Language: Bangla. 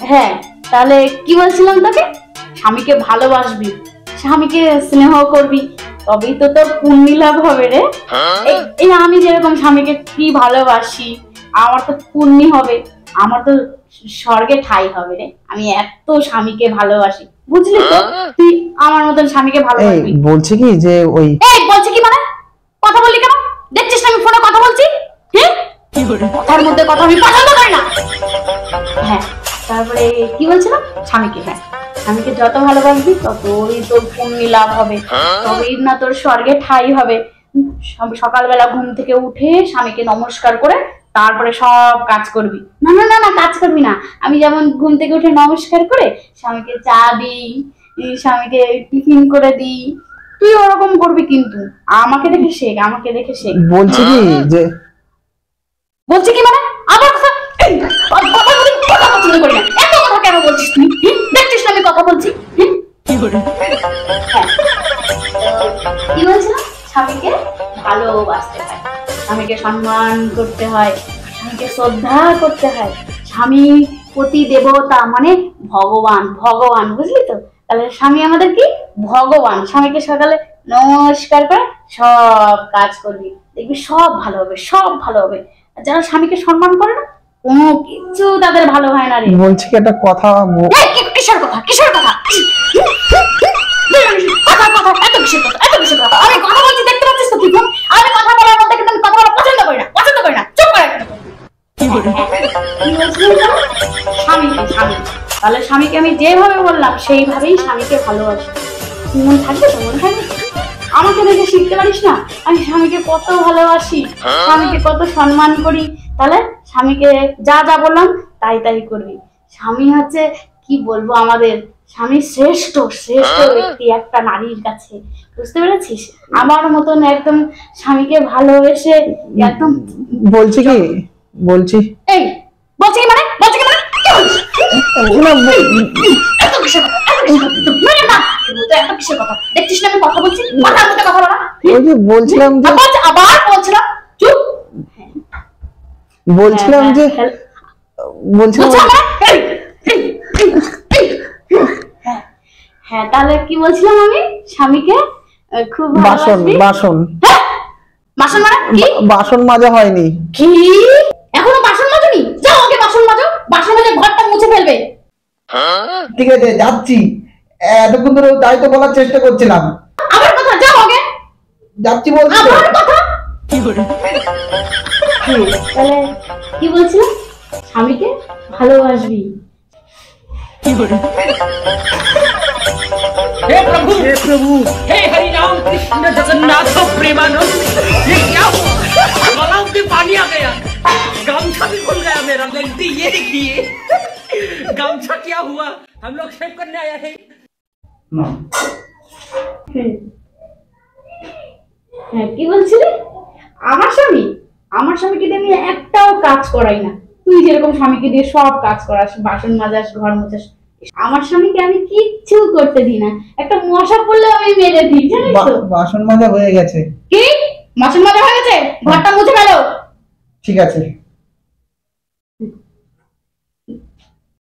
হ্যাঁ, তাহলে কি বলছিলাম তোকে, স্বামীকে ভালোবাসবি, স্বামীকে স্নেহ করবি, তবেই তো তোর পুণ্যি লাভ হবে রে। এই আমি যেরকম স্বামীকে কি ভালোবাসি, আমার তো পুণ্যি হবে, আমার তো স্বর্গে ঠাঁই হবে রে। আমি এত স্বামীকে ভালোবাসি, বুঝলি তো? তুই আমার মতন স্বামীকে ভালোবাসবি। বলছি কি যে ওই বলছি কি মানে, কথা বললি কেন? দেখছিস না আমি ফোনে কথা বলছি? হ্যাঁ, কথার মধ্যে কথা আমি পছন্দ করি না। হ্যাঁ, তারপরে কি বলছিলাম, স্বামীকে, হ্যাঁ স্বামীকে যত ভালোবাসবি ততই তোর পুণ্যি লাভ হবে, তবেই না তোর স্বর্গে ঠাঁই হবে। সকালবেলা ঘুম থেকে উঠে স্বামীকে নমস্কার করে তারপরে সব কাজ করবি। না না না না, কাজ করবি না। আমি যেমন ঘুম থেকে উঠে নমস্কার করে স্বামীকে চা দিই, স্বামীকে টিফিন করে দিই, তুই ওরকম করবি কিন্তু। আমাকে দেখে শেখ, আমাকে দেখে শেখ। বলছি কি যে বলছি কি মানে, আবার কথা পছন্দ করি না। এত কথা কেন বলছিস তুই? দেখছিস না আমি কথা বলছি? কি বলছিলাম, স্বামীকে ভালোবাসতে হয়, স্বামীকে সম্মান করতে হয়, স্বামীকে শ্রদ্ধা করতে হয়। স্বামী পতি দেবতা মানে ভগবান, ভগবান, বুঝলি তো? তাহলে স্বামী আমাদের কি ভগবান। স্বামীকে সকালে নমস্কার করে সব কাজ করবি, দেখবি সব ভালো হবে, সব ভালো হবে। যারা স্বামীকে সম্মান করে না, কোনো কিছু তাদের ভালো হয় না রে। বলছি কি একটা কথা, কিসের কথা, কিসের কথা, আমি কথা বলছি, দেখতে পাচ্ছিস তো? আমি কথা বলার মধ্যে কিন্তু আমি কথা বলা পছন্দ করি না, পছন্দ করি না। চুপ করে স্বামী, তাহলে স্বামীকে আমি যেভাবে বললাম সেইভাবেই স্বামীকে ভালোবাসি। মন থাকবে তো, মন থাকবে। আমাকে দেখে শিখতে পারিস না আমি স্বামীকে কত ভালোবাসি, স্বামীকে কত সম্মান করি। তাহলে স্বামীকে যা যা বললাম তাই তাই করবি। স্বামী হচ্ছে কি বলবো, আমাদের স্বামী শ্রেষ্ঠ শ্রেষ্ঠ ব্যক্তি একটা নারীর কাছে, বুঝতে পেরেছিস? আমার মতন একদম স্বামীকে ভালোবেসে একদম। বলছি কি বলছি এই বলছি কি মানে, বলছি কি মানে, এত কিসের কথা, এত কিসের কথা? দেখছিস না আমি কথা বলছি, কথার মধ্যে কথা বলা। ওই যে বলছিলাম যে আবার বলছিলাম, চুপ। বলছিলাম যে হ্যাঁ, তাহলে কি বলছিলাম আমি, স্বামীকে খুব বাসন বাসন বাসন মানে কি? বাসন মাজা হয়নি কি? এখনো বাসন মাজনি? যাও আগে বাসন মাজো, বাসন মাজে ঘরটা মুছে ফেলবে। ঠিক আছে যাচ্ছি, এতক্ষণ ধরে তাই তো বলার চেষ্টা করছিলাম। আমার কথা, যাও আগে। যাচ্ছি বলছি তো। আমার কথা কি করে? তাহলে কি বলছিলাম, স্বামীকে ভালোবাসবি। কি করে? हे प्रभु हे हरि राम कृष्ण जगन्नाथ प्रेमानंद, ये क्या हुआ? गलाव में पानी आ गया, गामछा भी खुल गया मेरा। गलती ये देखिए, गामछा क्या हुआ? हम लोग शेव करने आया है। হ্যাঁ, কি বলছিলি? আমার স্বামী, আমার স্বামীকে দিয়ে আমি একটাও কাজ করাই না। তুই যেরকম স্বামীকে দিয়ে সব কাজ করাস, বাসন মাজাস, ঘর মোছাস, আমার স্বামীকে আমি কিচ্ছু করতে দিই না। একটা মশা পড়লে আমি মেরে দিই, জানিস তো? বাসন মাজা হয়ে গেছে। কি বাসন মাজা হয়ে গেছে? ঘরটা মুছে ফেলো। ঠিক আছে।